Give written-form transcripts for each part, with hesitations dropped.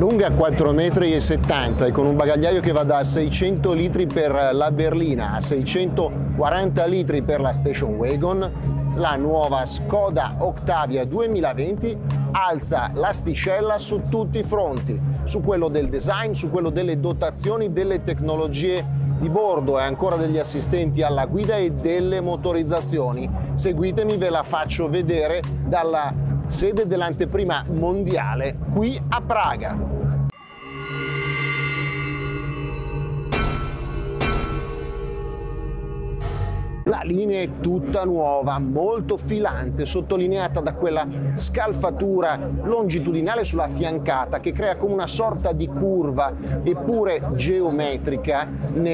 Lunga 4,70 m e con un bagagliaio che va da 600 litri per la berlina a 640 litri per la station wagon, la nuova Skoda Octavia 2020 alza l'asticella su tutti i fronti, su quello del design, su quello delle dotazioni, delle tecnologie di bordo e ancora degli assistenti alla guida e delle motorizzazioni. Seguitemi, ve la faccio vedere dalla sede dell'anteprima mondiale qui a Praga. La linea è tutta nuova, molto filante, sottolineata da quella scalfatura longitudinale sulla fiancata che crea come una sorta di curva eppure geometrica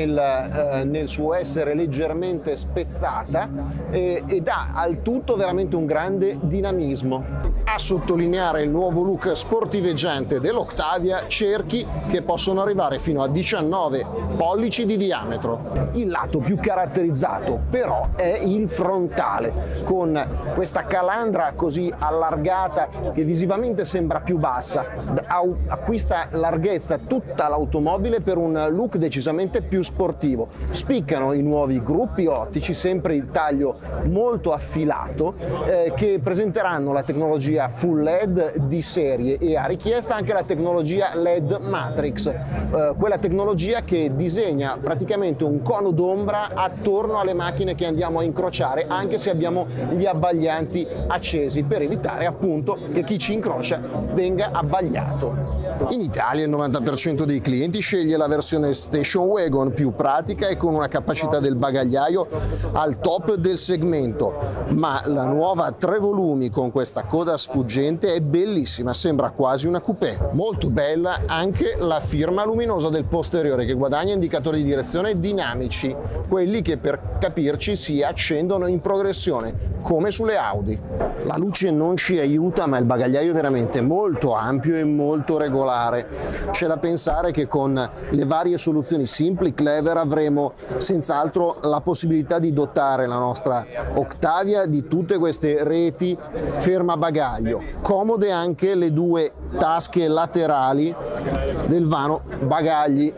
nel suo essere leggermente spezzata e dà al tutto veramente un grande dinamismo. A sottolineare il nuovo look sportiveggiante dell'Octavia, cerchi che possono arrivare fino a 19 pollici di diametro. Il lato più caratterizzato però è il frontale, con questa calandra così allargata che visivamente sembra più bassa, acquista larghezza tutta l'automobile per un look decisamente più sportivo. Spiccano i nuovi gruppi ottici, sempre il taglio molto affilato, che presenteranno la tecnologia Full LED di serie e a richiesta anche la tecnologia LED Matrix, quella tecnologia che disegna praticamente un cono d'ombra attorno alle macchine che andiamo a incrociare, anche se abbiamo gli abbaglianti accesi, per evitare appunto che chi ci incrocia venga abbagliato. In Italia il 90% dei clienti sceglie la versione station wagon, più pratica e con una capacità del bagagliaio al top del segmento, ma la nuova 3 volumi con questa coda sfuggente è bellissima, sembra quasi una coupé. Molto bella anche la firma luminosa del posteriore, che guadagna indicatori di direzione dinamici, quelli che per capirci si accendono in progressione come sulle Audi. La luce non ci aiuta, ma il bagagliaio è veramente molto ampio e molto regolare. C'è da pensare che con le varie soluzioni Simply Clever avremo senz'altro la possibilità di dotare la nostra Octavia di tutte queste reti fermabagaglio. Comode anche le 2 tasche laterali del vano bagagli.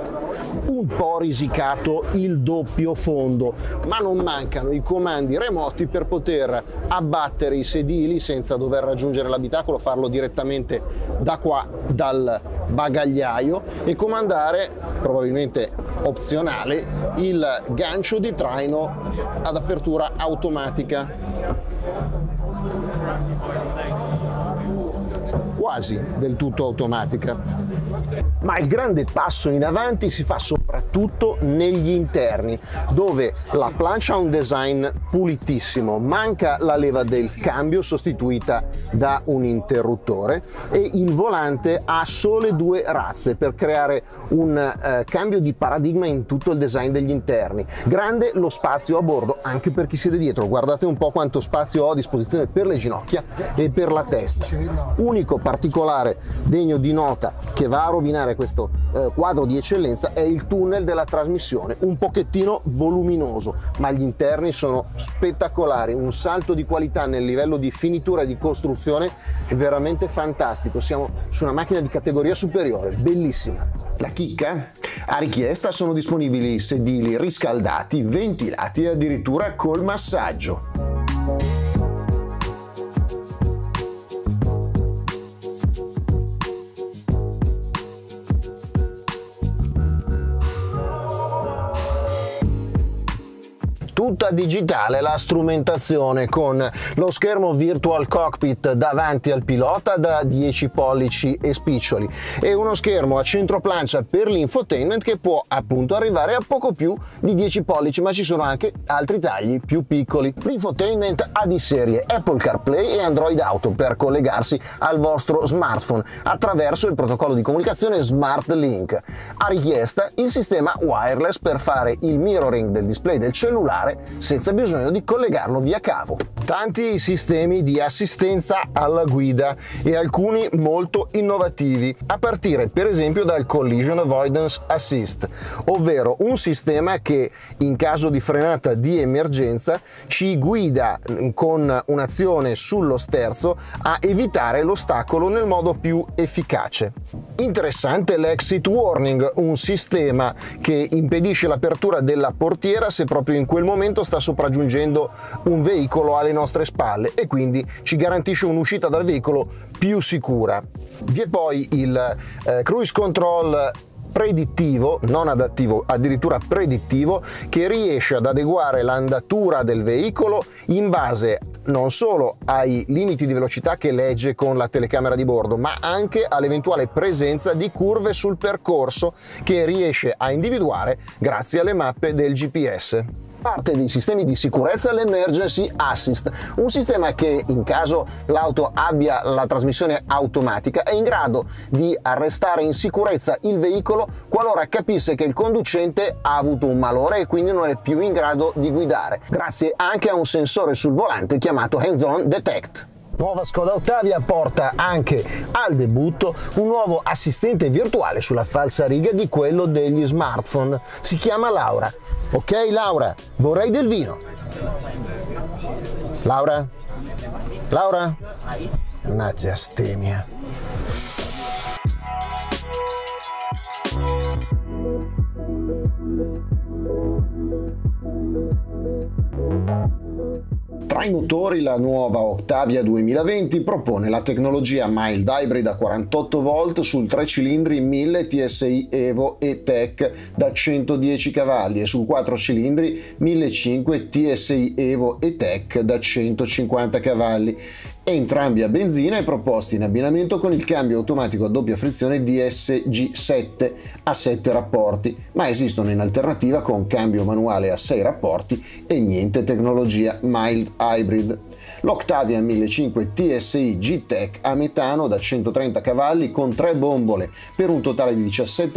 Un po' risicato il doppio fondo, ma non mancano i comandi remoti per poter abbattere i sedili senza dover raggiungere l'abitacolo, farlo direttamente da qua, dal bagagliaio, e comandare, probabilmente opzionale, il gancio di traino ad apertura automatica. Quasi del tutto automatica. Ma il grande passo in avanti si fa soprattutto negli interni, dove la plancia ha un design pulitissimo, manca la leva del cambio sostituita da un interruttore e il volante ha sole 2 razze per creare un cambio di paradigma in tutto il design degli interni. Grande lo spazio a bordo anche per chi siede dietro, guardate un po' quanto spazio ho a disposizione per le ginocchia e per la testa. Unico particolare degno di nota che va a rovinare questo quadro di eccellenza è il tunnel della trasmissione, un pochettino voluminoso, ma gli interni sono spettacolari, un salto di qualità nel livello di finitura e di costruzione veramente fantastico. Siamo su una macchina di categoria superiore, bellissima. La chicca? A richiesta sono disponibili sedili riscaldati, ventilati e addirittura col massaggio. Tutta digitale la strumentazione, con lo schermo Virtual Cockpit davanti al pilota da 10 pollici e spiccioli e uno schermo a centroplancia per l'infotainment che può appunto arrivare a poco più di 10 pollici, ma ci sono anche altri tagli più piccoli. L'infotainment ha di serie Apple CarPlay e Android Auto per collegarsi al vostro smartphone attraverso il protocollo di comunicazione SmartLink. A richiesta il sistema wireless per fare il mirroring del display del cellulare senza bisogno di collegarlo via cavo. Tanti sistemi di assistenza alla guida e alcuni molto innovativi, a partire per esempio dal Collision Avoidance Assist, ovvero un sistema che in caso di frenata di emergenza ci guida con un'azione sullo sterzo a evitare l'ostacolo nel modo più efficace. Interessante l'exit warning, un sistema che impedisce l'apertura della portiera se proprio in quel momento sta sopraggiungendo un veicolo alle nostre spalle e quindi ci garantisce un'uscita dal veicolo più sicura. Vi è poi il cruise control predittivo, non adattivo, addirittura predittivo, che riesce ad adeguare l'andatura del veicolo in base non solo ai limiti di velocità che legge con la telecamera di bordo, ma anche all'eventuale presenza di curve sul percorso che riesce a individuare grazie alle mappe del GPS. Parte dei sistemi di sicurezza l'Emergency Assist, un sistema che in caso l'auto abbia la trasmissione automatica è in grado di arrestare in sicurezza il veicolo qualora capisse che il conducente ha avuto un malore e quindi non è più in grado di guidare, grazie anche a un sensore sul volante chiamato Hands On Detect. Nuova Skoda Octavia porta anche al debutto un nuovo assistente virtuale sulla falsariga di quello degli smartphone. Si chiama Laura. Ok Laura, vorrei del vino. Laura? Laura? Mannaggia stemia. Tra i motori la nuova Octavia 2020 propone la tecnologia mild hybrid a 48 volt sul 3 cilindri 1000 TSI Evo E-Tech da 110 cavalli e sul 4 cilindri 1500 TSI Evo E-Tech da 150 cavalli. Entrambi a benzina e proposti in abbinamento con il cambio automatico a doppia frizione DSG7 a 7 rapporti, ma esistono in alternativa con cambio manuale a 6 rapporti e niente tecnologia mild hybrid. L'Octavia 1500 TSI G-Tech a metano da 130 cavalli con 3 bombole per un totale di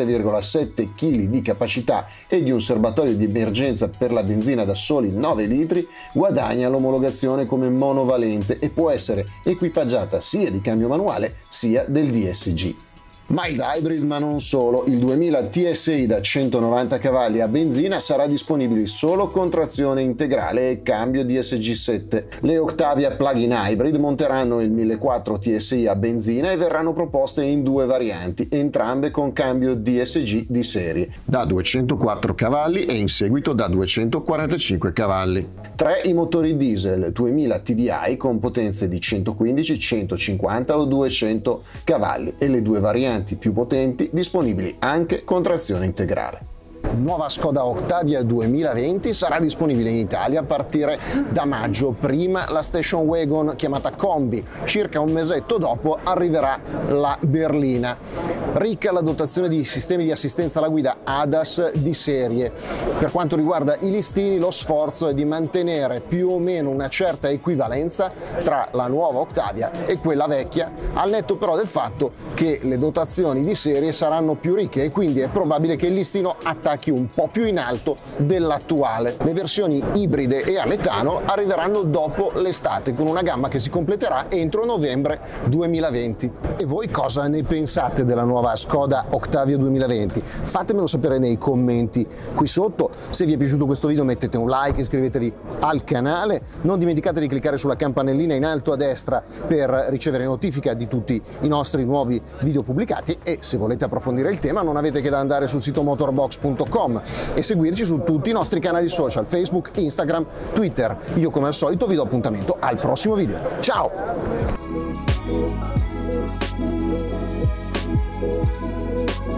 17,7 kg di capacità e di un serbatoio di emergenza per la benzina da soli 9 litri guadagna l'omologazione come monovalente e può essere equipaggiata sia di cambio manuale sia del DSG. Mild hybrid ma non solo, il 2000 TSI da 190 cavalli a benzina sarà disponibile solo con trazione integrale e cambio DSG7. Le Octavia plug-in hybrid monteranno il 1400 TSI a benzina e verranno proposte in 2 varianti, entrambe con cambio DSG di serie, da 204 cavalli e in seguito da 245 cavalli. 3 i motori diesel 2000 TDI con potenze di 115, 150 o 200 cavalli e le 2 varianti più potenti disponibili anche con trazione integrale. Nuova Skoda Octavia 2020 sarà disponibile in Italia a partire da maggio. Prima la station wagon chiamata Combi, circa un mesetto dopo arriverà la berlina. Ricca la dotazione di sistemi di assistenza alla guida ADAS di serie. Per quanto riguarda i listini, lo sforzo è di mantenere più o meno una certa equivalenza tra la nuova Octavia e quella vecchia, al netto però del fatto che le dotazioni di serie saranno più ricche e quindi è probabile che il listino attacchi un po' più in alto dell'attuale. Le versioni ibride e a metano arriveranno dopo l'estate con una gamma che si completerà entro novembre 2020. E voi cosa ne pensate della nuova Skoda Octavia 2020? Fatemelo sapere nei commenti qui sotto. Se vi è piaciuto questo video mettete un like, iscrivetevi al canale, non dimenticate di cliccare sulla campanellina in alto a destra per ricevere notifica di tutti i nostri nuovi video pubblicati e se volete approfondire il tema non avete che da andare sul sito motorbox.com e seguirci su tutti i nostri canali social, Facebook, Instagram, Twitter. Io come al solito vi do appuntamento al prossimo video. Ciao!